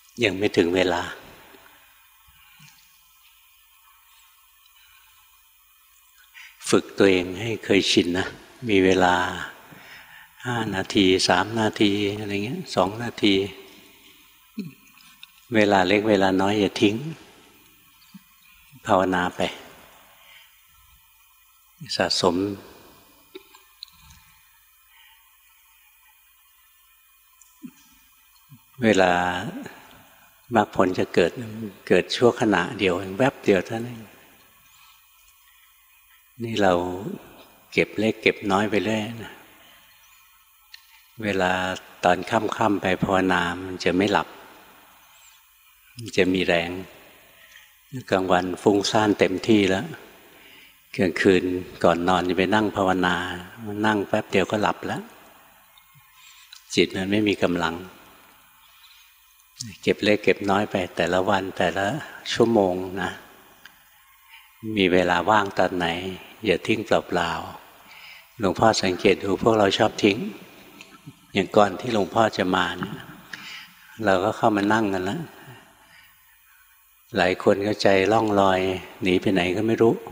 ยังไม่ถึงเวลาฝึกตัวเองให้เคยชินนะมีเวลา5 นาที3 นาทีอะไรเงี้ย2 นาทีเวลาเล็กเวลาน้อยอย่าทิ้งภาวนาไปสะสมเวลามรรคผลจะเกิดชั่วขณะเดียวแวบเดียวเท่านั้นนี่เราเก็บเล็กเก็บน้อยไปเรื่อยนะเวลาตอนค่ำๆไปภาวนามันจะไม่หลับมันจะมีแรงกลางวันฟุ้งซ่านเต็มที่แล้วกลางคืนก่อนนอนจะไปนั่งภาวนามันนั่งแป๊บเดียวก็หลับแล้วจิตมันไม่มีกำลังเก็บเล็กเก็บน้อยไปแต่ละวันแต่ละชั่วโมงนะมีเวลาว่างตอนไหนอย่าทิ้งเปล่าๆหลวงพ่อสังเกตดูพวกเราชอบทิ้งอย่างก่อนที่หลวงพ่อจะมาเนี่ยเราก็เข้ามานั่งกันแล้วหลายคนก็ใจล่องลอยหนีไปไหนก็ไม่รู้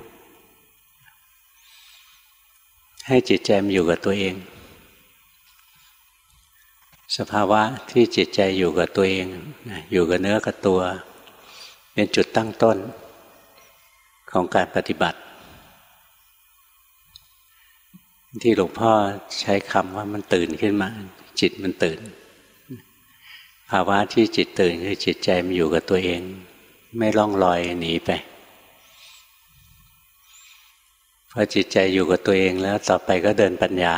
ให้จิตใจมันอยู่กับตัวเองสภาวะที่จิตใจอยู่กับตัวเองอยู่กับเนื้อกับตัวเป็นจุดตั้งต้นของการปฏิบัติที่หลวงพ่อใช้คำว่ามันตื่นขึ้นมาจิตมันตื่นภาวะที่จิตตื่นคือจิตใจมันอยู่กับตัวเองไม่ล่องลอยหนีไปพอจิตใจอยู่กับตัวเองแล้วต่อไปก็เดินปัญญา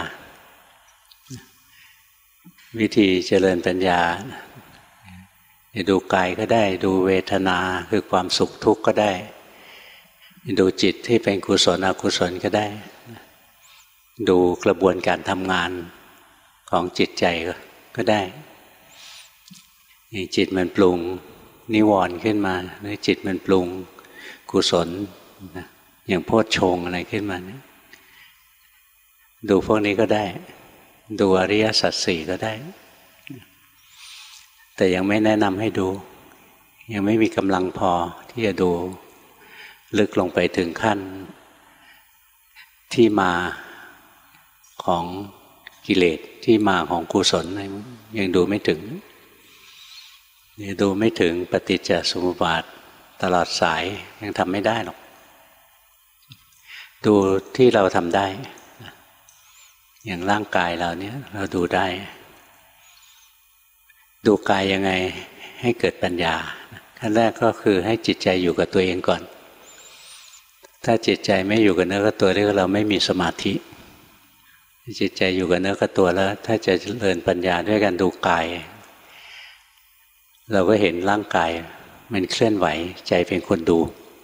วิธีเจริญปัญญาดูกายก็ได้ดูเวทนาคือความสุขทุกข์ก็ได้ดูจิตที่เป็นกุศลอกุศลก็ได้ดูกระบวนการทำงานของจิตใจก็ได้จิตมันปรุงนิวรณ์ขึ้นมาหรือจิตมันปรุงกุศลอย่างโพชฌงค์อะไรขึ้นมาเนี่ยดูพวกนี้ก็ได้ดูอริยสัจสี่ก็ได้แต่ยังไม่แนะนำให้ดูยังไม่มีกำลังพอที่จะดูลึกลงไปถึงขั้นที่มาของกิเลสที่มาของกุศลยังดูไม่ถึงยังดูไม่ถึงปฏิจจสมุปบาทตลอดสายยังทำไม่ได้หรอกดูที่เราทำได้อย่างร่างกายเราเนี่ยเราดูได้ดูกายยังไงให้เกิดปัญญาขั้นแรกก็คือให้จิตใจอยู่กับตัวเองก่อนถ้าจิตใจไม่อยู่กับเนื้อกับตัวเรียกว่าเราไม่มีสมาธิจิตใจอยู่กับเนื้อกับตัวแล้วถ้าจะเจริญปัญญาด้วยการดูกายเราก็เห็นร่างกายมันเคลื่อนไหวใจเป็นคนดู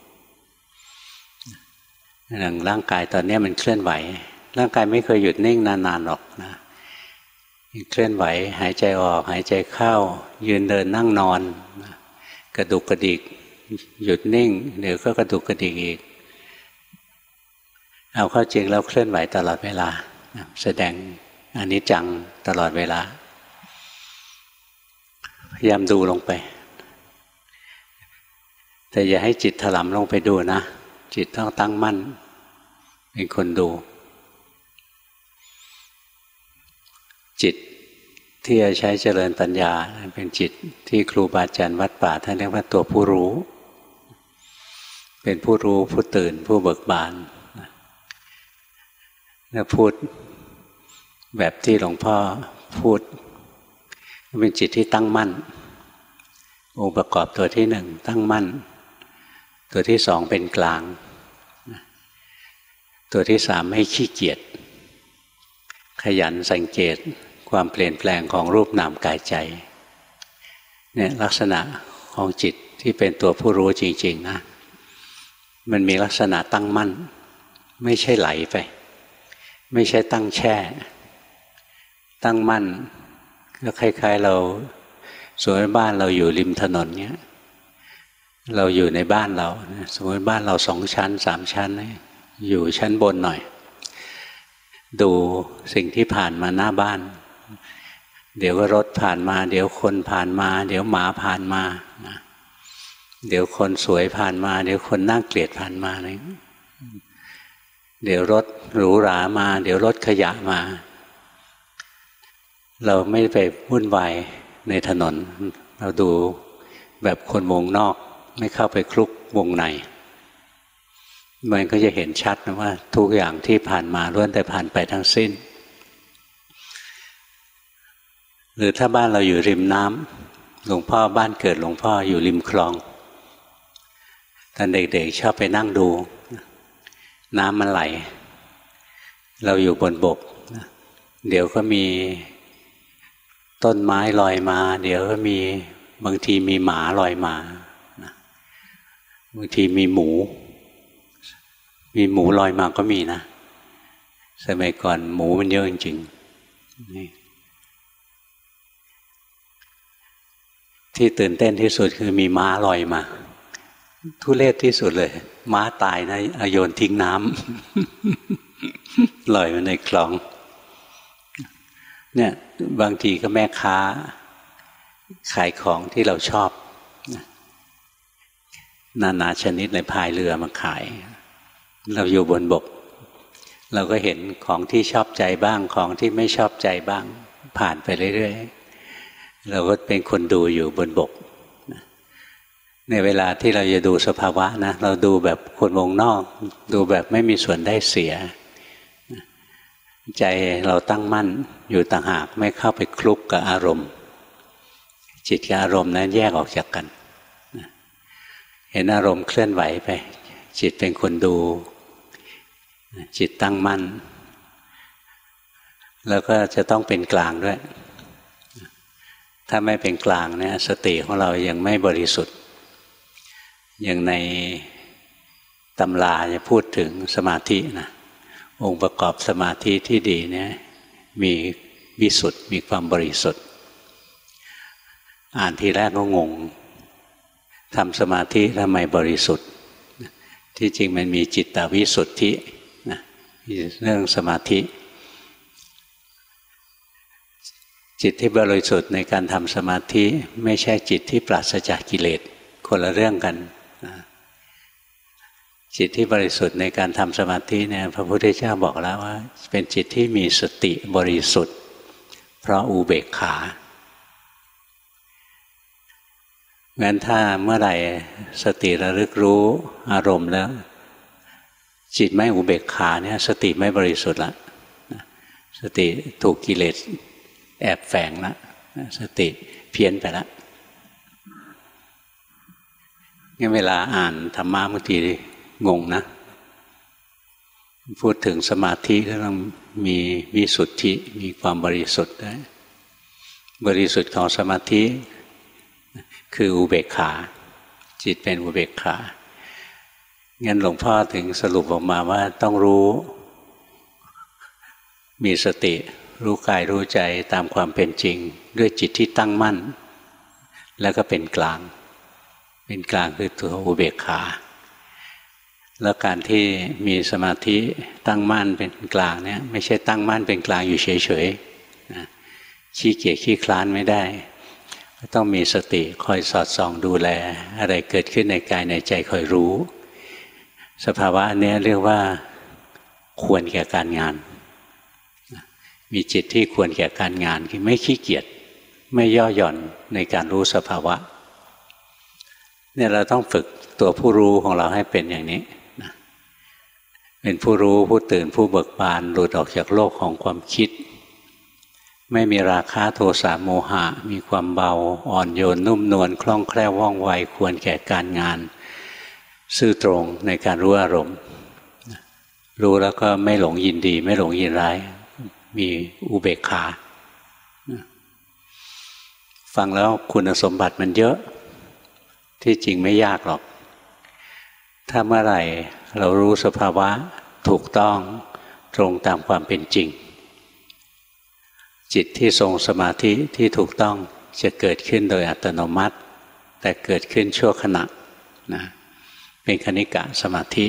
อย่างร่างกายตอนนี้มันเคลื่อนไหวร่างกายไม่เคยหยุดนิ่งนานๆหรอกนะเคลื่อนไหวหายใจออกหายใจเข้ายืนเดินนั่งนอนกระดุกกระดิกหยุดนิ่งเดี๋ยวก็กระดุกกระดิกอีกเอาเข้าจริงแล้วเคลื่อนไหวตลอดเวลาแสดงอนิจจังตลอดเวลาพยายามดูลงไปแต่อย่าให้จิตถลำลงไปดูนะจิตต้องตั้งมั่นเป็นคนดูจิตที่จะใช้เจริญปัญญาเป็นจิตที่ครูบาอาจารย์วัดป่าท่านเรียกว่าตัวผู้รู้เป็นผู้รู้ผู้ตื่นผู้เบิกบานถ้าพูดแบบที่หลวงพ่อพูดเป็นจิตที่ตั้งมั่นองค์ประกอบตัวที่หนึ่งตั้งมั่นตัวที่สองเป็นกลางตัวที่สามไม่ขี้เกียจขยันสังเกตความเปลี่ยนแปลงของรูปนามกายใจเนี่ยลักษณะของจิตที่เป็นตัวผู้รู้จริงๆนะมันมีลักษณะตั้งมั่นไม่ใช่ไหลไปไม่ใช่ตั้งแช่ตั้งมั่นก็คล้ายๆเราสมมติบ้านเราอยู่ริมถนนเนี้ยเราอยู่ในบ้านเราสมมติบ้านเรา2 ชั้น3 ชั้นอยู่ชั้นบนหน่อยดูสิ่งที่ผ่านมาหน้าบ้านเดี๋ยวก็รถผ่านมาเดี๋ยวคนผ่านมาเดี๋ยวหมาผ่านมาเดี๋ยวคนสวยผ่านมาเดี๋ยวคนน่าเกลียดผ่านมาอะไรเดี๋ยวรถหรูหรามาเดี๋ยวรถขยะมาเราไม่ไปวุ่นวายในถนนเราดูแบบคนวงนอกไม่เข้าไปคลุกวงในมันก็จะเห็นชัดนะว่าทุกอย่างที่ผ่านมาล้วนแต่ผ่านไปทั้งสิ้นหรือถ้าบ้านเราอยู่ริมน้ำหลวงพ่อบ้านเกิดหลวงพ่ออยู่ริมคลองตอนเด็กๆชอบไปนั่งดูน้ำมันไหลเราอยู่บนบกเดี๋ยวก็มีต้นไม้ลอยมาเดี๋ยวก็มีบางทีมีหมาลอยมาบางทีมีหมูลอยมาก็มีนะสมัยก่อนหมูมันเยอะจริงๆที่ตื่นเต้นที่สุดคือมีม้าลอยมาทุเรศที่สุดเลยม้าตายนะโยนทิ้งน้ำลอยมาในคลองเนี่ยบางทีก็แม่ค้าขายของที่เราชอบนานาชนิดในพายเรือมาขายเราอยู่บนบกเราก็เห็นของที่ชอบใจบ้างของที่ไม่ชอบใจบ้างผ่านไปเรื่อยๆเราก็เป็นคนดูอยู่บนบกในเวลาที่เราจะดูสภาวะนะเราดูแบบคนวงนอกดูแบบไม่มีส่วนได้เสียใจเราตั้งมั่นอยู่ต่างหากไม่เข้าไปคลุกกับอารมณ์จิตกับอารมณ์นั้นแยกออกจากกันเห็นอารมณ์เคลื่อนไหวไปจิตเป็นคนดูจิตตั้งมั่นแล้วก็จะต้องเป็นกลางด้วยถ้าไม่เป็นกลางเนี่ยสติของเรายังไม่บริสุทธิ์อย่างในตำราจะพูดถึงสมาธินะองค์ประกอบสมาธิที่ดีเนี่ยมีวิสุทธิ์มีความบริสุทธิ์อ่านทีแรกก็งงทำสมาธิทำไมบริสุทธิ์ที่จริงมันมีจิตตวิสุทธินะเรื่องสมาธิจิตที่บริสุทธิ์ในการทำสมาธิไม่ใช่จิตที่ปราศจากกิเลสคนละเรื่องกันจิตที่บริสุทธิ์ในการทำสมาธิเนี่ยพระพุทธเจ้าบอกแล้วว่าเป็นจิตที่มีสติบริสุทธิ์เพราะอุเบกขางั้นถ้าเมื่อไหร่สติระลึกรู้อารมณ์แล้วจิตไม่อุเบกขาเนี่ยสติไม่บริสุทธิ์ละสติถูกกิเลสแอบแฝงละสติเพี้ยนไปละงั้นเวลาอ่านธรรมะบางทีงงนะพูดถึงสมาธิก็ต้องมีวิสุทธิมีความบริสุทธิ์ได้บริสุทธิ์ของสมาธิคืออุเบกขาจิตเป็นอุเบกขางั้นหลวงพ่อถึงสรุปออกมาว่าต้องรู้มีสติรู้กายรู้ใจตามความเป็นจริงด้วยจิตที่ตั้งมั่นแล้วก็เป็นกลางเป็นกลางคือตัวอุเบกขาแล้วการที่มีสมาธิตั้งมั่นเป็นกลางเนี่ยไม่ใช่ตั้งมั่นเป็นกลางอยู่เฉยๆขี้เกียจขี้คลานไม่ได้ต้องมีสติคอยสอดส่องดูแลอะไรเกิดขึ้นในกายในใจคอยรู้สภาวะนี้เรียกว่าควรแก่การงานมีจิตที่ควรแก่การงานคือไม่ขี้เกียจไม่ย่อหย่อนในการรู้สภาวะเนี่ยเราต้องฝึกตัวผู้รู้ของเราให้เป็นอย่างนี้นะเป็นผู้รู้ผู้ตื่นผู้เบิกบานหลุดออกจากโลกของความคิดไม่มีราคะโทสะโมหะมีความเบาอ่อนโยนนุ่มนวลคล่องแคล่วว่องไวควรแก่การงานซื่อตรงในการรู้อารมณ์รู้แล้วก็ไม่หลงยินดีไม่หลงยินร้ายมีอุเบกขาฟังแล้วคุณสมบัติมันเยอะที่จริงไม่ยากหรอกถ้าเมื่อไหร่เรารู้สภาวะถูกต้องตรงตามความเป็นจริงจิตที่ทรงสมาธิที่ถูกต้องจะเกิดขึ้นโดยอัตโนมัติแต่เกิดขึ้นชั่วขณะนะเป็นคณิกะสมาธิ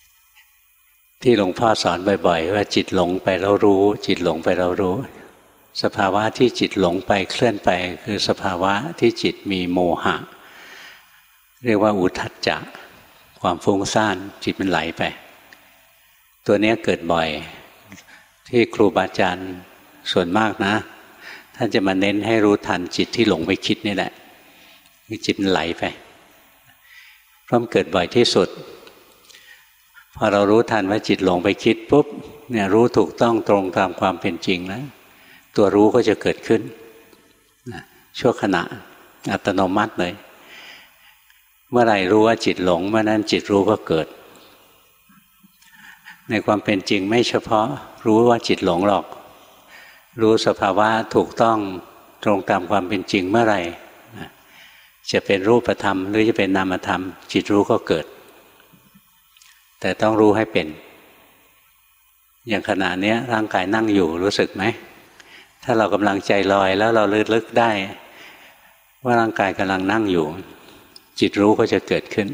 ที่หลวงพ่อสอนบ่อยๆว่าจิตหลงไปแล้วรู้จิตหลงไปแล้วรู้สภาวะที่จิตหลงไปเคลื่อนไปคือสภาวะที่จิตมีโมหะเรียกว่าอุทธัจจะความฟุ้งซ่านจิตมันไหลไปตัวนี้เกิดบ่อยที่ครูบาอาจารย์ส่วนมากนะท่านจะมาเน้นให้รู้ทันจิตที่หลงไปคิดนี่แหละคือจิตมันไหลไปเพราะมันเกิดบ่อยที่สุดพอเรารู้ทันว่าจิตหลงไปคิดปุ๊บเนี่ยรู้ถูกต้องตรงตามความเป็นจริงแล้วตัวรู้ก็จะเกิดขึ้นชั่วขณะอัตโนมัติเลยเมื่อไหร่รู้ว่าจิตหลงเมื่อนั้นจิตรู้ก็เกิดในความเป็นจริงไม่เฉพาะรู้ว่าจิตหลงหรอกรู้สภาวะถูกต้องตรงตามความเป็นจริงเมื่อไหร่จะเป็นรูปธรรมหรือจะเป็นนามธรรมจิตรู้ก็เกิดแต่ต้องรู้ให้เป็นอย่างขณะนี้ร่างกายนั่งอยู่รู้สึกไหมถ้าเรากำลังใจลอยแล้วเราลึกได้ว่าร่างกายกำลังนั่งอยู่จิตรู้ก็จะเกิดขึ้น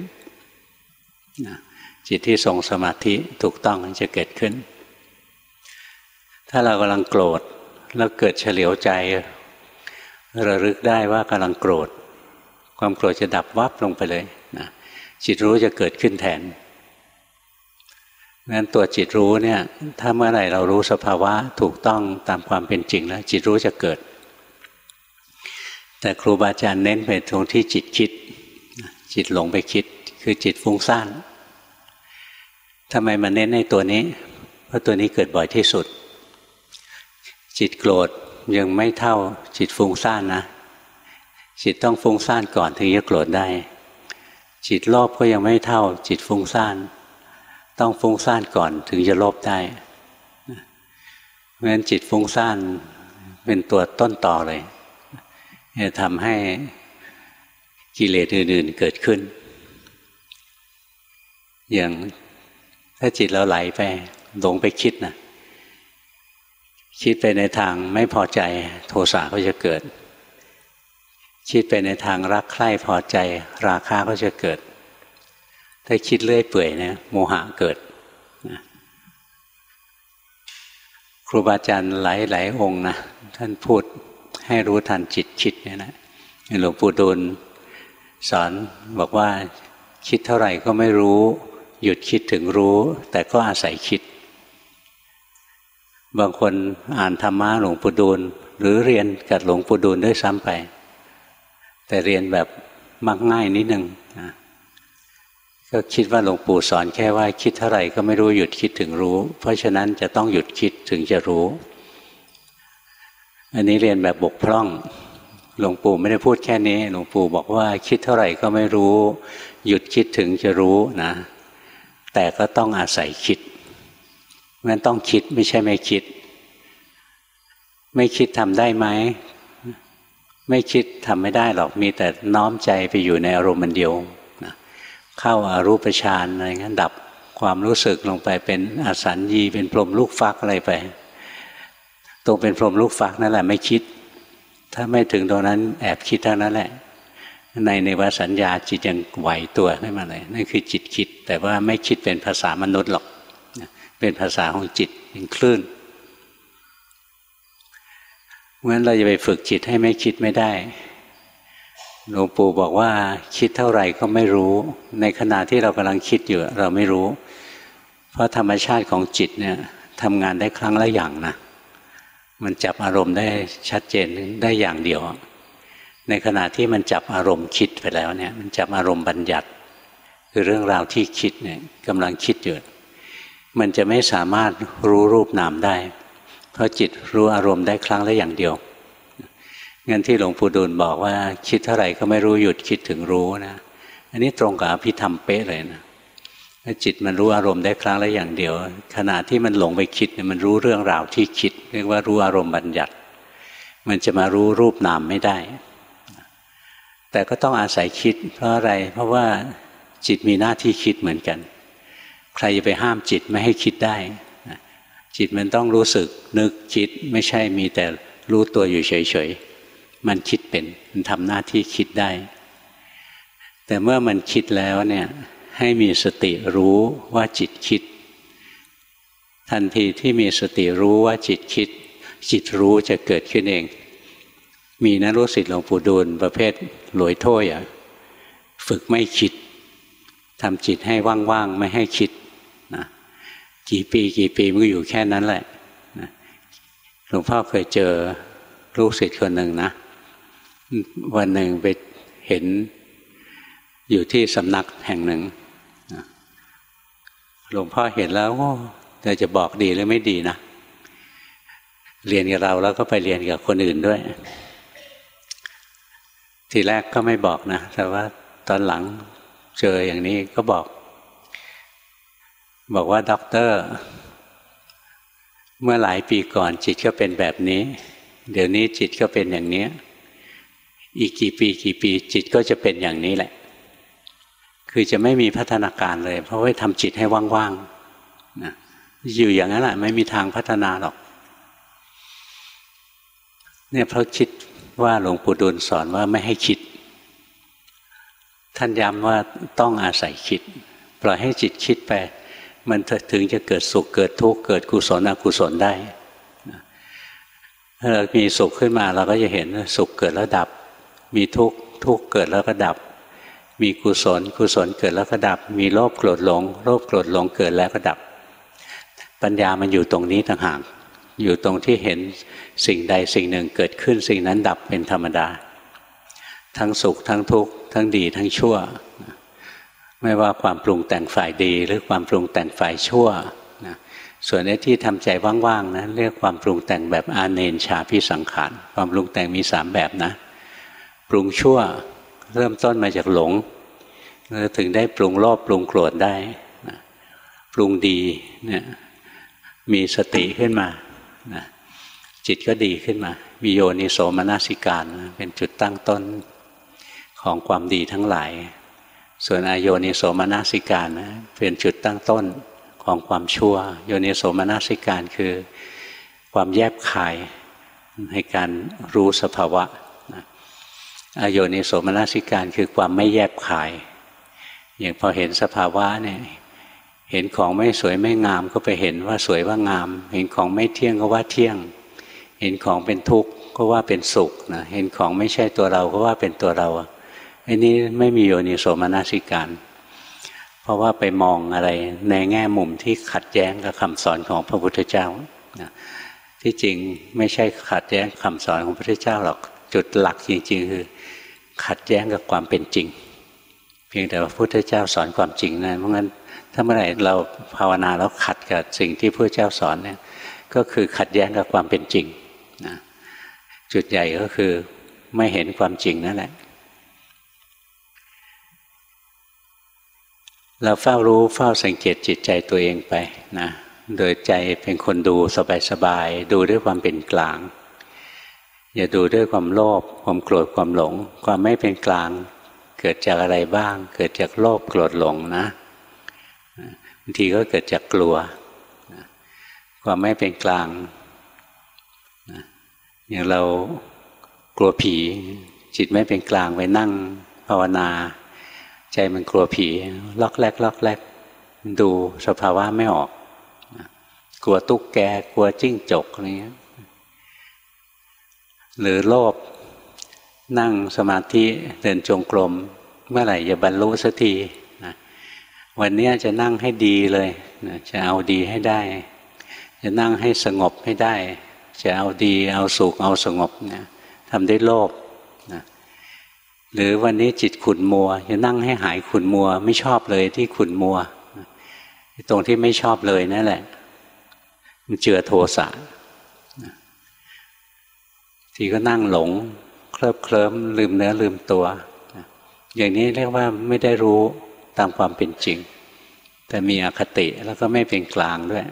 จิตที่ทรงสมาธิถูกต้องจะเกิดขึ้นถ้าเรากำลังโกรธแล้วเกิดเฉลียวใจระลึกได้ว่ากำลังโกรธความโกรธจะดับวับลงไปเลยนะจิตรู้จะเกิดขึ้นแทนงั้นตัวจิตรู้เนี่ยถ้าเมื่อไหร่เรารู้สภาวะถูกต้องตามความเป็นจริงแล้วจิตรู้จะเกิดแต่ครูบาอาจารย์เน้นไปตรงที่จิตคิดจิตหลงไปคิดคือจิตฟุ้งซ่านทำไมมาเน้นในตัวนี้เพราะตัวนี้เกิดบ่อยที่สุดจิตโกรธยังไม่เท่าจิตฟุ้งซ่านนะจิตต้องฟุ้งซ่านก่อนถึงจะโกรธได้จิตโลภก็ยังไม่เท่าจิตฟุ้งซ่านต้องฟุ้งซ่านก่อนถึงจะโลภได้เพราะฉะนั้นจิตฟุ้งซ่านเป็นตัวต้นต่อเลยจะทำให้กิเลสอื่นๆเกิดขึ้นอย่างถ้าจิตเราไหลไปหลงไปคิดนะคิดไปในทางไม่พอใจโทสะก็จะเกิดคิดไปในทางรักใคร่พอใจราคะก็จะเกิดถ้าคิดเลื่อยเปื่อยเนี่ยโมหะเกิดครูบาอาจารย์หลายองค์นะท่านพูดให้รู้ทันจิตคิดเนี่ยนะหลวงปู่ดูลสอนบอกว่าคิดเท่าไหร่ก็ไม่รู้หยุดคิดถึงรู้แต่ก็อาศัยคิดบางคนอ่านธรรมะหลวงปู่ดูลหรือเรียนกับหลวงปู่ดูลด้วยซ้ำไปแต่เรียนแบบมักง่ายนิดนึงนะก็คิดว่าหลวงปู่สอนแค่ว่าคิดเท่าไหร่ก็ไม่รู้หยุดคิดถึงรู้เพราะฉะนั้นจะต้องหยุดคิดถึงจะรู้อันนี้เรียนแบบบกพร่องหลวงปู่ไม่ได้พูดแค่นี้หลวงปู่บอกว่าคิดเท่าไหร่ก็ไม่รู้หยุดคิดถึงจะรู้นะแต่ก็ต้องอาศัยคิดงั้นต้องคิดไม่ใช่ไม่คิดไม่คิดทำได้ไหมไม่คิดทำไม่ได้หรอกมีแต่น้อมใจไปอยู่ในอารมณ์มันเดียวนะเข้าอารูปฌานอะไรงั้นดับความรู้สึกลงไปเป็นอสัญญีเป็นพรหมลูกฟักอะไรไปตรงเป็นพรหมลูกฟักนั่นแหละไม่คิดถ้าไม่ถึงตรงนั้นแอบคิดเท่านั้นแหละในวสัญญาจิตยังไหวตัวขึ้นมาเลยนั่นคือจิตคิดแต่ว่าไม่คิดเป็นภาษามนุษย์หรอกเป็นภาษาของจิตเป็นคลื่นเพราะฉะนั้นเราจะไปฝึกจิตให้ไม่คิดไม่ได้หลวงปู่บอกว่าคิดเท่าไหร่ก็ไม่รู้ในขณะที่เรากำลังคิดอยู่เราไม่รู้เพราะธรรมชาติของจิตเนี่ยทำงานได้ครั้งละอย่างนะมันจับอารมณ์ได้ชัดเจนได้อย่างเดียวในขณะที่มันจับอารมณ์คิดไปแล้วเนี่ยมันจับอารมณ์บัญญัติคือเรื่องราวที่คิดเนี่ยกำลังคิดอยู่มันจะไม่สามารถรู้รูปนามได้เพราะจิตรู้อารมณ์ได้ครั้งละอย่างเดียวงั้นที่หลวงปู่ดูลบอกว่าคิดเท่าไหร่ก็ไม่รู้หยุดคิดถึงรู้นะอันนี้ตรงกับอภิธรรมเป๊ะเลยนะจิตมันรู้อารมณ์ได้ครั้งละอย่างเดียวขณะที่มันหลงไปคิดเนี่ยมันรู้เรื่องราวที่คิดเรียกว่ารู้อารมณ์บัญญัติมันจะมารู้รูปนามไม่ได้แต่ก็ต้องอาศัยคิดเพราะอะไรเพราะว่าจิตมีหน้าที่คิดเหมือนกันใครจะไปห้ามจิตไม่ให้คิดได้จิตมันต้องรู้สึกนึกคิดไม่ใช่มีแต่รู้ตัวอยู่เฉยๆมันคิดเป็นมันทำหน้าที่คิดได้แต่เมื่อมันคิดแล้วเนี่ยให้มีสติรู้ว่าจิตคิดทันทีที่มีสติรู้ว่าจิตคิดจิตรู้จะเกิดขึ้นเองมีนะลูกศิษย์หลวงปู่ดูลประเภทหลวยถ้วยฝึกไม่คิดทำจิตให้ว่างๆไม่ให้คิดนะกี่ปีมันก็อยู่แค่นั้นแหละนะหลวงพ่อเคยเจอลูกศิษย์คนหนึ่งนะวันหนึ่งไปเห็นอยู่ที่สำนักแห่งหนึ่งนะหลวงพ่อเห็นแล้วเราจะบอกดีหรือไม่ดีนะเรียนกับเราแล้วก็ไปเรียนกับคนอื่นด้วยทีแรกก็ไม่บอกนะแต่ว่าตอนหลังเจออย่างนี้ก็บอกว่าด็อกเตอร์เมื่อหลายปีก่อนจิตก็เป็นแบบนี้เดี๋ยวนี้จิตก็เป็นอย่างนี้อีกกี่ปีจิตก็จะเป็นอย่างนี้แหละคือจะไม่มีพัฒนาการเลยเพราะว่าทำจิตให้ว่างๆนะอยู่อย่างนั้นแหละไม่มีทางพัฒนาหรอกเนี่ยเพราะคิดว่าหลวงปู่ดูลสอนว่าไม่ให้คิดท่านย้ำว่าต้องอาศัยคิดปล่อยให้จิตคิดไปมันถึงจะเกิดสุขเกิดทุกข์เกิดกุศลอกุศลได้ถ้าเรามีสุขขึ้นมาเราก็จะเห็นสุขเกิดแล้วดับมีทุกข์เกิดแล้วก็ดับมีกุศลเกิดแล้วก็ดับมีโลภโกรธหลงเกิดแล้วก็ดับปัญญามันอยู่ตรงนี้ต่างหากอยู่ตรงที่เห็นสิ่งใดสิ่งหนึ่งเกิดขึ้นสิ่งนั้นดับเป็นธรรมดาทั้งสุขทั้งทุกข์ทั้งดีทั้งชั่วไม่ว่าความปรุงแต่งฝ่ายดีหรือความปรุงแต่งฝ่ายชั่วส่วนที่ทำใจว่างๆนะเรียกความปรุงแต่งแบบอาเนนชาพิสังขารความปรุงแต่งมี3แบบนะปรุงชั่วเริ่มต้นมาจากหลงถึงได้ปรุงโลภปรุงโกรธได้ปรุงดีเนี่ยมีสติขึ้นมาจิตก็ดีขึ้นมามีโยนิโสมนสิการเป็นจุดตั้งต้นของความดีทั้งหลายส่วนอโยนิโสมนสิการเป็นจุดตั้งต้นของความชั่วโยนิโสมนสิการคือความแยบคายในการรู้สภาวะอโยนิโสมนสิการคือความไม่แยบคายอย่างพอเห็นสภาวะเนี่ยเห็นของไม่สวยไม่งามก็ไปเห็นว่าสวยว่างามเห็นของไม่เที่ยงก็ว่าเที่ยงเห็นของเป็นทุกข์ก็ว่าเป็นสุขนะเห็นของไม่ใช่ตัวเราก็ว่าเป็นตัวเราอันนี้ไม่มีโยนิโสมนสิการเพราะว่าไปมองอะไรในแง่มุมที่ขัดแย้งกับคำสอนของพระพุทธเจ้าที่จริงไม่ใช่ขัดแย้งคำสอนของพระพุทธเจ้าหรอกจุดหลักจริงๆคือขัดแย้งกับความเป็นจริงเพียงแต่ว่าพระพุทธเจ้าสอนความจริงนะเพราะงั้นถ้าเมื่อไหร่เราภาวนาแล้วขัดกับสิ่งที่พระเจ้าสอนเนี่ยก็คือขัดแย้งกับความเป็นจริงนะจุดใหญ่ก็คือไม่เห็นความจริงนั่นแหละเราเฝ้ารู้เฝ้าสังเกตจิตใจตัวเองไปนะโดยใจเป็นคนดูสบายๆดูด้วยความเป็นกลางอย่าดูด้วยความโลภความโกรธความหลงความไม่เป็นกลางเกิดจากอะไรบ้างเกิดจากโลภโกรธหลงนะบางทีก็เกิดจากกลัวความไม่เป็นกลางอย่างเรากลัวผีจิตไม่เป็นกลางไปนั่งภาวนาใจมันกลัวผีล็อกแรกดูสภาวะไม่ออกกลัวตุ๊กแกกลัวจิ้งจกอะไรเงี้ยหรือโลภนั่งสมาธิเดินจงกรมเมื่อไหร่จะบรรลุสักทีนะวันนี้จะนั่งให้ดีเลยนะจะเอาดีให้ได้จะนั่งให้สงบให้ได้จะเอาดีเอาสุขเอาสงบนะทำด้วยโลภนะหรือวันนี้จิตขุ่นมัวจะนั่งให้หายขุ่นมัวไม่ชอบเลยที่ขุ่นมัวตรงที่ไม่ชอบเลยนั่นแหละมันเจือโทสะทีก็นั่งหลงเคลิ้มลืมเนื้อลืมตัวอย่างนี้เรียกว่าไม่ได้รู้ตามความเป็นจริงแต่มีอคติแล้วก็ไม่เป็นกลางด้วย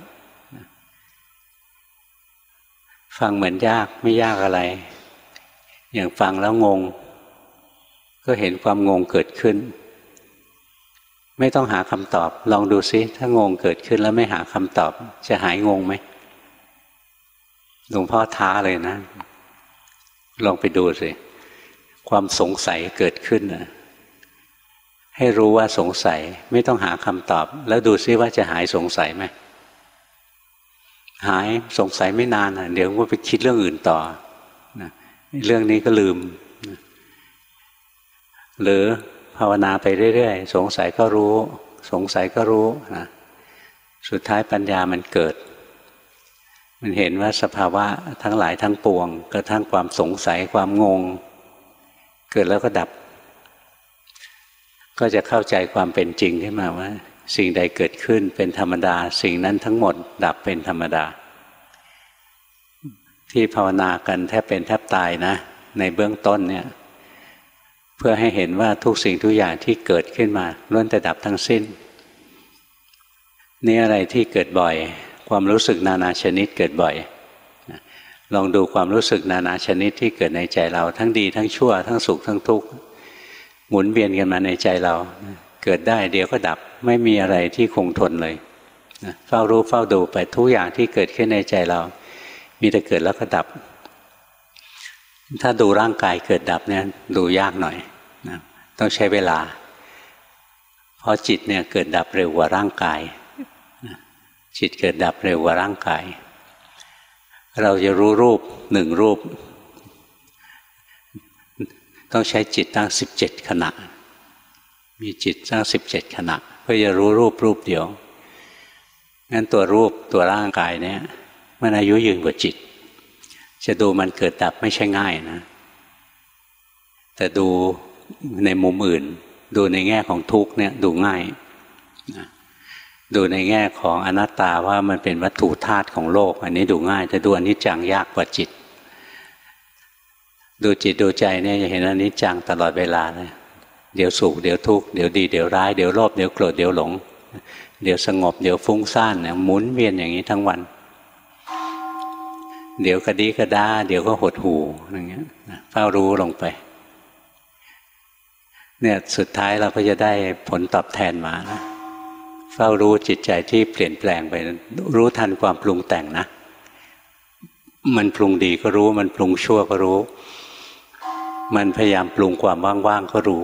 ฟังเหมือนยากไม่ยากอะไรอย่างฟังแล้วงงก็เห็นความงงเกิดขึ้นไม่ต้องหาคำตอบลองดูซิถ้างงเกิดขึ้นแล้วไม่หาคำตอบจะหายงงไหมหลวงพ่อท้าเลยนะลองไปดูสิความสงสัยเกิดขึ้นนะให้รู้ว่าสงสัยไม่ต้องหาคำตอบแล้วดูซิว่าจะหายสงสัยไหมหายสงสัยไม่นานเดี๋ยวก็ไปคิดเรื่องอื่นต่อนะเรื่องนี้ก็ลืมนะหรือภาวนาไปเรื่อยๆสงสัยก็รู้สงสัยก็รู้นะสุดท้ายปัญญามันเกิดมันเห็นว่าสภาวะทั้งหลายทั้งปวงกระทั่งความสงสัยความงงเกิดแล้วก็ดับก็จะเข้าใจความเป็นจริงขึ้นมาว่าสิ่งใดเกิดขึ้นเป็นธรรมดาสิ่งนั้นทั้งหมดดับเป็นธรรมดาที่ภาวนากันแทบเป็นแทบตายนะในเบื้องต้นเนี่ยเพื่อให้เห็นว่าทุกสิ่งทุกอย่างที่เกิดขึ้นมาล้วนแต่ดับทั้งสิ้นนี่อะไรที่เกิดบ่อยความรู้สึกนานาชนิดเกิดบ่อยลองดูความรู้สึกนานาชนิดที่เกิดในใจเราทั้งดีทั้งชั่วทั้งสุขทั้งทุกข์หมุนเวียนกันมาในใจเราเกิดได้เดี๋ยวก็ดับไม่มีอะไรที่คงทนเลยเฝ้ารู้เฝ้าดูไปทุกอย่างที่เกิดขึ้นในใจเรามีแต่เกิดแล้วก็ดับถ้าดูร่างกายเกิดดับเนี่ยดูยากหน่อยนะต้องใช้เวลาเพราะจิตเนี่ยเกิดดับเร็วกว่าร่างกายจิตเกิดดับเร็วกว่าร่างกายเราจะรู้รูปหนึ่งรูปต้องใช้จิตตั้ง17ขณะมีจิตตั้ง17ขณะเพื่อจะรู้รูปเดียวงั้นตัวรูปตัวร่างกายเนี่ยมันอายุยืนกว่าจิตจะดูมันเกิดดับไม่ใช่ง่ายนะแต่ดูในมุมอื่นดูในแง่ของทุกข์เนี่ยดูง่ายนะดูในแง่ของอนัตตาว่ามันเป็นวัตถุธาตุของโลกอันนี้ดูง่ายแต่ดูอนิจจังยากกว่าจิตดูจิตดูใจเนี่ยจะเห็นอนิจจังตลอดเวลาเลยเดี๋ยวสุขเดี๋ยวทุกข์เดี๋ยวดีเดี๋ยวร้ายเดี๋ยวโลภเดี๋ยวโกรธเดี๋ยวหลงเดี๋ยวสงบเดี๋ยวฟุ้งซ่านเนี่ยหมุนเวียนอย่างนี้ทั้งวันเดี๋ยวกระดีกระด้าเดี๋ยวก็หดหู่อย่างเงี้ยเฝ้ารู้ลงไปเนี่ยสุดท้ายเราก็จะได้ผลตอบแทนมานะเฝ้ารู้จิตใจที่เปลี่ยนแปลงไปรู้ทันความปรุงแต่งนะมันปรุงดีก็รู้มันปรุงชั่วก็รู้มันพยายามปรุงความว่างๆก็รู้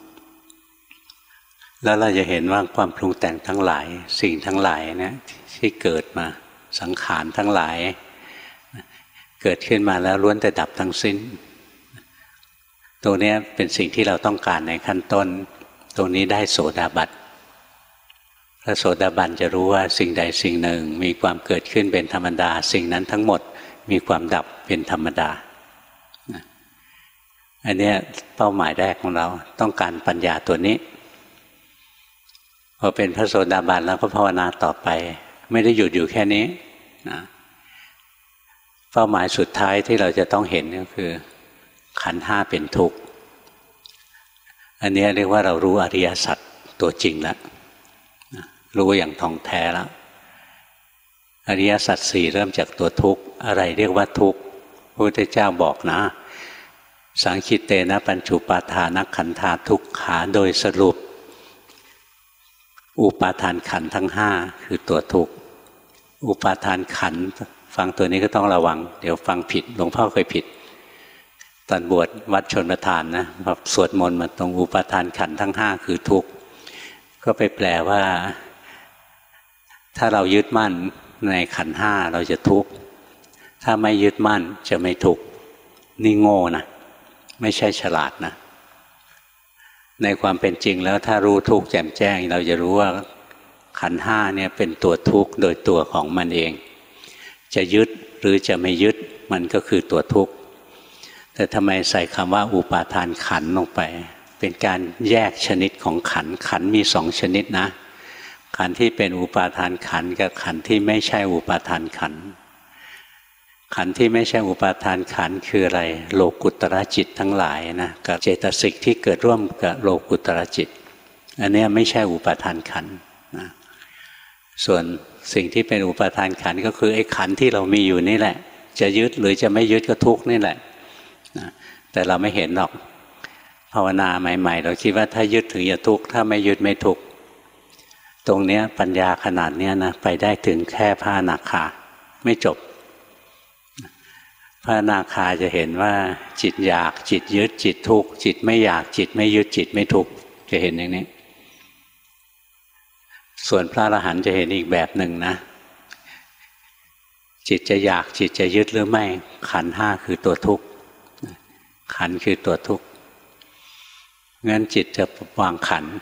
แล้วเราจะเห็นว่าความปรุงแต่งทั้งหลายสิ่งทั้งหลายเนี่ยที่เกิดมาสังขารทั้งหลายเกิดขึ้นมาแล้วล้วนแต่ดับทั้งสิ้นตรงนี้เป็นสิ่งที่เราต้องการในขั้นต้นตรงนี้ได้โสดาบันพระโสดาบันจะรู้ว่าสิ่งใดสิ่งหนึ่งมีความเกิดขึ้นเป็นธรรมดาสิ่งนั้นทั้งหมดมีความดับเป็นธรรมดาอันนี้เป้าหมายแรกของเราต้องการปัญญาตัวนี้พอเป็นพระโสดาบันแล้วก็ภาวนาต่อไปไม่ได้หยุดอยู่แค่นี้นะเป้าหมายสุดท้ายที่เราจะต้องเห็นก็คือขันธ์ห้าเป็นทุกข์อันนี้เรียกว่าเรารู้อริยสัจตัวจริงแล้วรู้อย่างท่องแท้แล้วอริยสัจสี่เริ่มจากตัวทุกข์อะไรเรียกว่าทุกข์พระพุทธเจ้าบอกนะสังคิเตนะปัญจุปาทานขันธาทุกขาโดยสรุปอุปาทานขันธ์ทั้งห้าคือตัวทุกข์อุปาทานขันธ์ฟังตัวนี้ก็ต้องระวังเดี๋ยวฟังผิดหลวงพ่อเคยผิดตอนบวชวัดชนประทานนะพอสวดมนต์มาตรงอุปาทานขันธ์ทั้งห้าคือทุกข์ก็ไปแปลว่าถ้าเรายึดมั่นในขันธ์ห้าเราจะทุกข์ถ้าไม่ยึดมั่นจะไม่ทุกข์นี่โง่นะไม่ใช่ฉลาดนะในความเป็นจริงแล้วถ้ารู้ทุกข์แจ่มแจ้งเราจะรู้ว่าขันธ์ห้าเนี่ยเป็นตัวทุกข์โดยตัวของมันเองจะยึดหรือจะไม่ยึดมันก็คือตัวทุกข์แต่ทำไมใส่คำว่าอุปาทานขันธ์ลงไปเป็นการแยกชนิดของขันธ์ขันธ์มีสองชนิดนะขันธ์ที่เป็นอุปาทานขันธ์กับขันธ์ที่ไม่ใช่อุปาทานขันธ์ขันธ์ที่ไม่ใช่อุปาทานขันธ์คืออะไรโลกุตระจิตทั้งหลายนะกับเจตสิกที่เกิดร่วมกับโลกุตระจิตอันนี้ไม่ใช่อุปาทานขันธ์นะส่วนสิ่งที่เป็นอุปาทานขันธ์ก็คือไอ้ขันธ์ที่เรามีอยู่นี่แหละจะยึดหรือจะไม่ยึดก็ทุกข์นี่แหละนะแต่เราไม่เห็นหรอกภาวนาใหม่ๆเราคิดว่าถ้ายึดถึงจะทุกข์ถ้าไม่ยึดไม่ทุกข์ตรงนี้ปัญญาขนาดนี้นะไปได้ถึงแค่พระอนาคาไม่จบพระอนาคาจะเห็นว่าจิตอยากจิตยึดจิตทุกข์จิตไม่อยากจิตไม่ยึดจิตไม่ทุกข์จะเห็นอย่างนี้ส่วนพระอรหันต์จะเห็นอีกแบบหนึ่งนะจิตจะอยากจิตจะยึดหรือไม่ขันธ์ห้าคือตัวทุกข์ขันธ์คือตัวทุกข์งั้นจิตจะวางขันธ์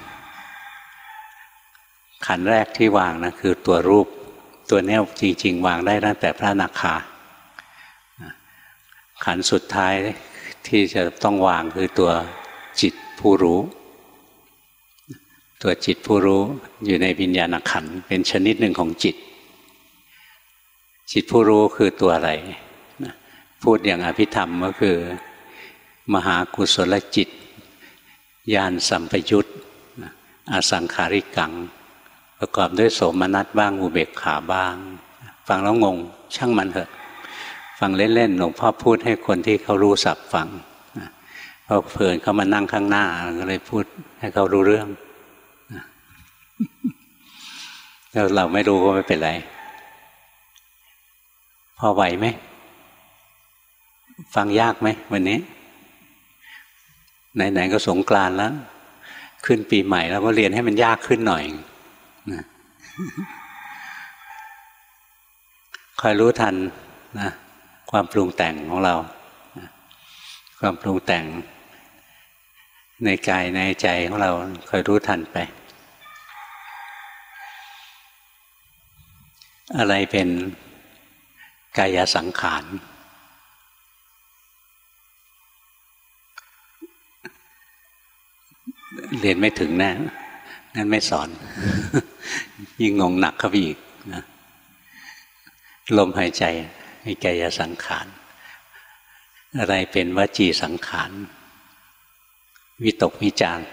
ขันธ์แรกที่วางนะคือตัวรูปตัวนี้จริงๆวางได้ตั้งแต่พระอนาคาขันธ์สุดท้ายที่จะต้องวางคือตัวจิตผู้รู้ตัวจิตผู้รู้อยู่ในวิญญาณขันธ์เป็นชนิดหนึ่งของจิตจิตผู้รู้คือตัวอะไรพูดอย่างอภิธรรมก็คือมหากุศลจิตญาณสัมปยุตอสังขาริกังประกอบด้วยโสมนัสบ้างอุเบกขาบ้างฟังแล้วงงช่างมันเถอะฟังเล่นๆหลวงพ่อพูดให้คนที่เขารู้ศัพท์ฟังพอเพลินเขามานั่งข้างหน้าก็เลยพูดให้เขารู้เรื่องแล้วเราไม่รู้ก็ไม่เป็นไรพอไหวไหมฟังยากไหมวันนี้ไหนๆก็สงกรานต์แล้วขึ้นปีใหม่แล้วก็เรียนให้มันยากขึ้นหน่อยนะคอยรู้ทันนะความปรุงแต่งของเราความปรุงแต่งในกายในใจของเราคอยรู้ทันไปอะไรเป็นกายสังขารเรียนไม่ถึงแน่งั้นไม่สอนยิ่งงงหนักเข้าไปอีกนะลมหายใจให้กายสังขารอะไรเป็นวจีสังขารวิตกวิจาร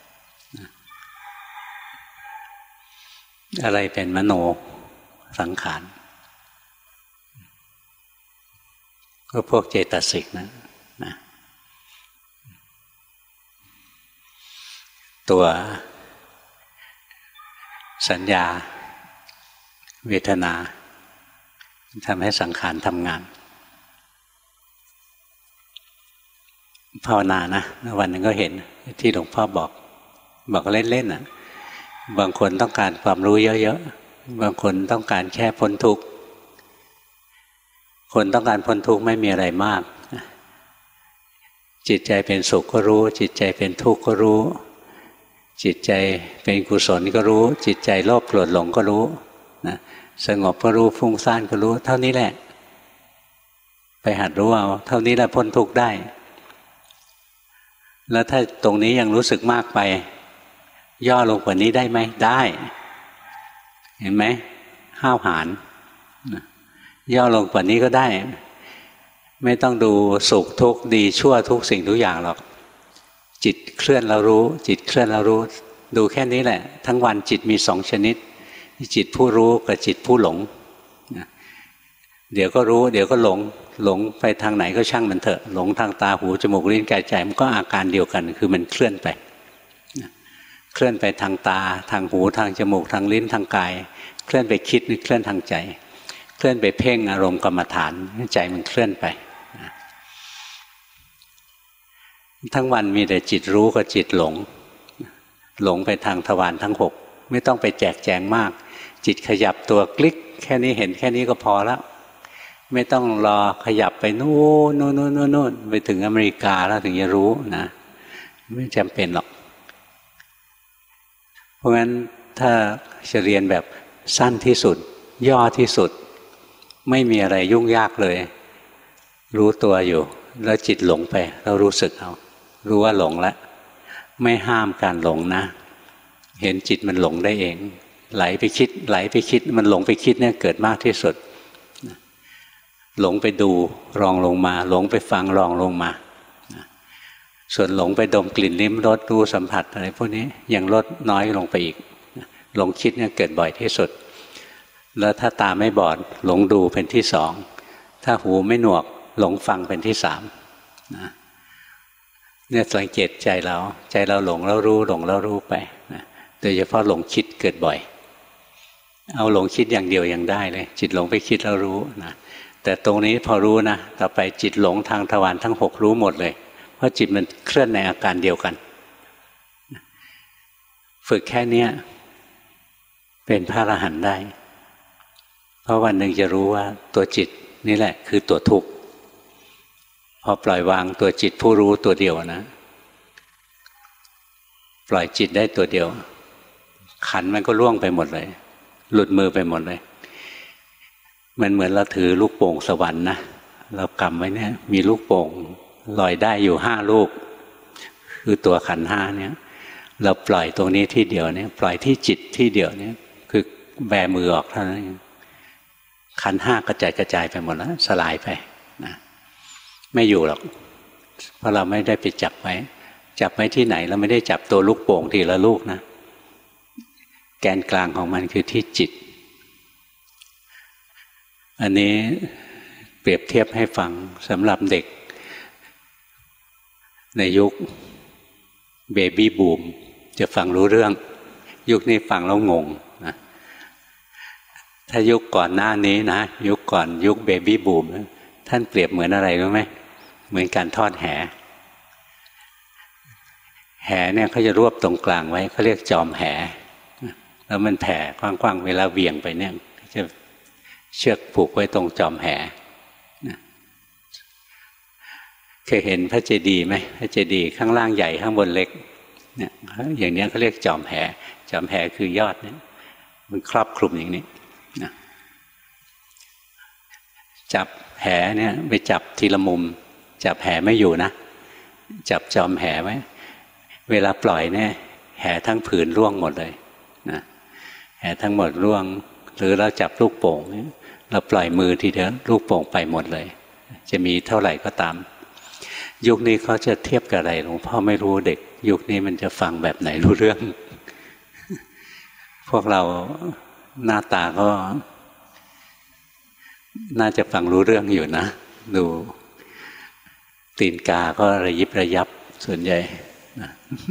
อะไรเป็นมโนสังขารก็พวกเจตสิกนะตัวสัญญาเวทนาทำให้สังขารทำงานภาวนานะวันหนึ่งก็เห็นที่หลวงพ่อบอกเล่นๆนะบางคนต้องการความรู้เยอะๆบางคนต้องการแค่พ้นทุกข์คนต้องการพ้นทุกข์ไม่มีอะไรมากจิตใจเป็นสุขก็รู้จิตใจเป็นทุกข์ก็รู้จิตใจเป็นกุศลก็รู้จิตใจโลภโกรธหลงก็รู้นะสงบก็รู้ฟุ้งซ่านก็รู้เท่านี้แหละไปหัดรู้เอาเท่านี้แหละพ้นทุกข์ได้แล้วถ้าตรงนี้ยังรู้สึกมากไปย่อลงกว่านี้ได้ไหมได้เห็นไหมห้าวหาญย่อลงกว่านี้ก็ได้ไม่ต้องดูสุขทุกข์ดีชั่วทุกสิ่งทุกอย่างหรอกจิตเคลื่อนเรารู้จิตเคลื่อนเรารู้ดูแค่นี้แหละทั้งวันจิตมีสองชนิดจิตผู้รู้กับจิตผู้หลงเดี๋ยวก็รู้เดี๋ยวก็หลงไปทางไหนก็ช่างมันเถอะหลงทางตาหูจมูกลิ้นกายใจมันก็อาการเดียวกันคือมันเคลื่อนไปเคลื่อนไปทางตาทางหูทางจมูกทางลิ้นทางกายเคลื่อนไปคิดเคลื่อนทางใจเคลื่อนไปเพ่งอารมณ์กรรมฐานใจมันเคลื่อนไปทั้งวันมีแต่จิตรู้กับจิตหลงไปทางทวารทั้งหกไม่ต้องไปแจกแจงมากจิตขยับตัวคลิกแค่นี้เห็นแค่นี้ก็พอแล้วไม่ต้องรอขยับไปนู่นไปถึงอเมริกาแล้วถึงจะรู้นะไม่จำเป็นหรอกเพราะงั้นถ้าจะเรียนแบบสั้นที่สุดย่อที่สุดไม่มีอะไรยุ่งยากเลยรู้ตัวอยู่แล้วจิตหลงไปเรารู้สึกเอารู้ว่าหลงแล้วไม่ห้ามการหลงนะเห็นจิตมันหลงได้เองไหลไปคิดมันหลงไปคิดเนี่ยเกิดมากที่สุดหลงไปดูรองลงมาหลงไปฟังรองลงมาส่วนหลงไปดมกลิ่นลิ้มรสรู้สัมผัสอะไรพวกนี้ยังลดน้อยลงไปอีกหลงคิดเนี่ยเกิดบ่อยที่สุดแล้วถ้าตาไม่บอดหลงดูเป็นที่สองถ้าหูไม่หนวกหลงฟังเป็นที่สามนะเนี่ยสังเกตใจเราหลงแล้วรู้ไปนะโดยเฉพาะหลงคิดเกิดบ่อยเอาหลงคิดอย่างเดียวยังได้เลยจิตหลงไปคิดแล้วรู้นะแต่ตรงนี้พอรู้นะต่อไปจิตหลงทางทวารทั้งหกรู้หมดเลยเพราะจิตมันเคลื่อนในอาการเดียวกันฝึกแค่นี้เป็นพระอรหันต์ได้เพราะวันหนึ่งจะรู้ว่าตัวจิตนี่แหละคือตัวทุกข์พอปล่อยวางตัวจิตผู้รู้ตัวเดียวนะปล่อยจิตได้ตัวเดียวขันธ์มันก็ล่วงไปหมดเลยหลุดมือไปหมดเลยมันเหมือนเราถือลูกโป่งสวรรค์นะเรากำไว้เนี่ยมีลูกโป่งลอยได้อยู่5 ลูกคือตัวขันธ์5เนี่ยเราปล่อยตรงนี้ที่เดียวเนี่ยปล่อยที่จิตที่เดียวเนี่ยคือแบมือออกเท่านั้นขันธ์5กระจายไปหมดแล้วสลายไปนะไม่อยู่หรอกเพราะเราไม่ได้ไปจับไว้ที่ไหนเราไม่ได้จับตัวลูกโป่งทีละลูกนะแกนกลางของมันคือที่จิตอันนี้เปรียบเทียบให้ฟังสำหรับเด็กในยุคเบบี้บูมจะฟังรู้เรื่องยุคนี้ฟังแล้วงงนะถ้ายุคก่อนหน้านี้นะยุคก่อนยุคเบบี้บูมท่านเปรียบเหมือนอะไรรู้ไหมเหมือนการทอดแหเนี่ยเขาจะรวบตรงกลางไว้เขาเรียกจอมแหแล้วมันแผ่กว้างๆเวลาเบี่ยงไปเนี่ยจะเชือกผูกไว้ตรงจอมแหเคยเห็นพระเจดีย์ไหมพระเจดีย์ข้างล่างใหญ่ข้างบนเล็กเนี่ยอย่างนี้เขาเรียกจอมแหจอมแหคือยอดเนี่ยมันครอบคลุมอย่างนี้นะจับแหเนี่ยไปจับทีละมุมจับแหไม่อยู่นะจับจอมแหไว้เวลาปล่อยเนี่ยแหทั้งผืนร่วงหมดเลยนะแหทั้งหมดร่วงหรือเราจับลูกโป่งเราปล่อยมือทีเดียวลูกโป่งไปหมดเลยจะมีเท่าไหร่ก็ตามยุคนี้เขาจะเทียบกับอะไรหลวงพ่อไม่รู้เด็กยุคนี้มันจะฟังแบบไหนรู้เรื่อง พวกเราหน้าตาก็น่าจะฟังรู้เรื่องอยู่นะดูตีนกาก็ระยิบระยับส่วนใหญ่นะ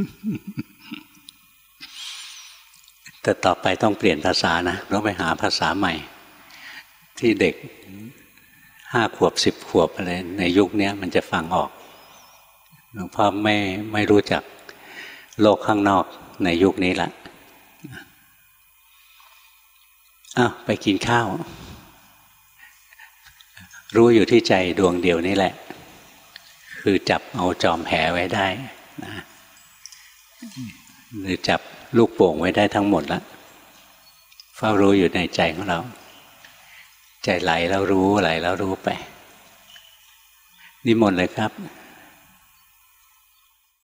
แต่ต่อไปต้องเปลี่ยนภาษานะต้องไปหาภาษาใหม่ที่เด็ก5 ขวบ10 ขวบอะไรในยุคนี้มันจะฟังออกหลวงพ่อไม่รู้จักโลกข้างนอกในยุคนี้ละไปกินข้าวรู้อยู่ที่ใจดวงเดียวนี่แหละคือจับเอาจอมแหไว้ได้นะหรือจับลูกโป่งไว้ได้ทั้งหมดแล้วเฝ้ารู้อยู่ในใจของเราใจไหลแล้วรู้ไหลแล้วรู้ไปนิมนต์เลยครับ